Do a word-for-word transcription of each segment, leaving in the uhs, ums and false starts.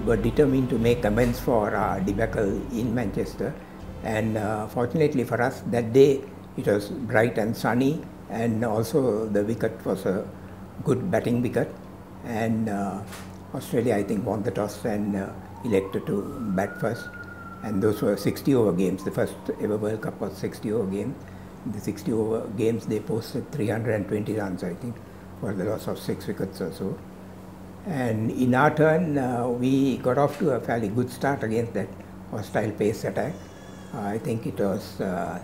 were determined to make amends for our debacle in Manchester, and uh, fortunately for us that day it was bright and sunny, and also the wicket was a good batting wicket, and uh, Australia, I think, won the toss and uh, elected to bat first, and those were sixty over games. The first ever World Cup was sixty over games. In the sixty over games they posted three hundred twenty runs, I think, for the loss of six wickets or so. And in our turn, uh, we got off to a fairly good start against that hostile pace attack. Uh, I think it was uh,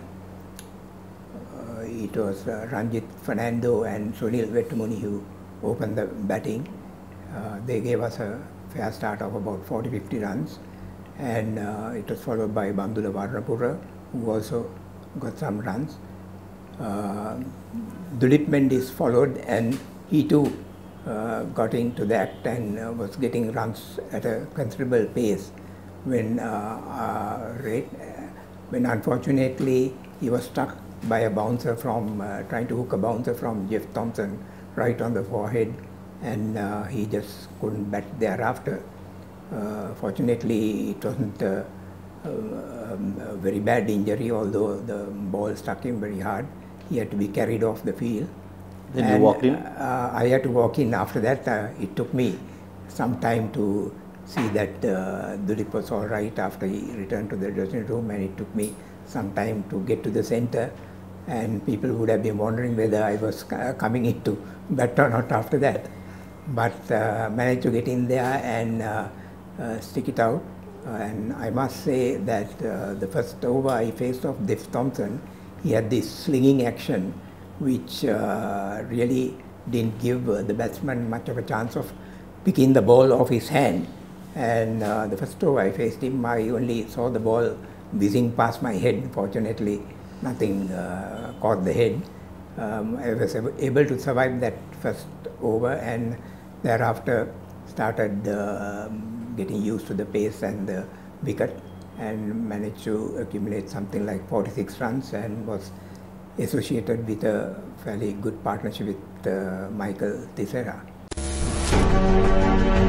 uh, it was uh, Ranjit Fernando and Sunil Wettimuny who opened the batting. Uh, they gave us a fair start of about forty to fifty runs, and uh, it was followed by Bandula Varnapura, who also got some runs. Uh, Dulip Mendis followed, and he too uh, got into the act and uh, was getting runs at a considerable pace when, uh, uh, rate, uh, when unfortunately he was struck by a bouncer from, uh, trying to hook a bouncer from Jeff Thompson right on the forehead, and uh, he just couldn't bat thereafter. Uh, fortunately, it wasn't uh, um, a very bad injury, although the ball struck him very hard. He had to be carried off the field. Then and, you walked in? Uh, I had to walk in after that. Uh, it took me some time to see that uh, Dulip was all right after he returned to the dressing room, and it took me some time to get to the centre, and people would have been wondering whether I was uh, coming into bat or not after that. But uh, managed to get in there and uh, uh, stick it out. Uh, and I must say that uh, the first over I faced off Jeff Thompson, he had this slinging action which uh, really didn't give uh, the batsman much of a chance of picking the ball off his hand. And uh, the first over I faced him, I only saw the ball whizzing past my head. Fortunately, nothing uh, caught the head. Um, I was able to survive that first over, and thereafter started uh, getting used to the pace and the wicket, and managed to accumulate something like forty-six runs, and was associated with a fairly good partnership with uh, Michael Tissera.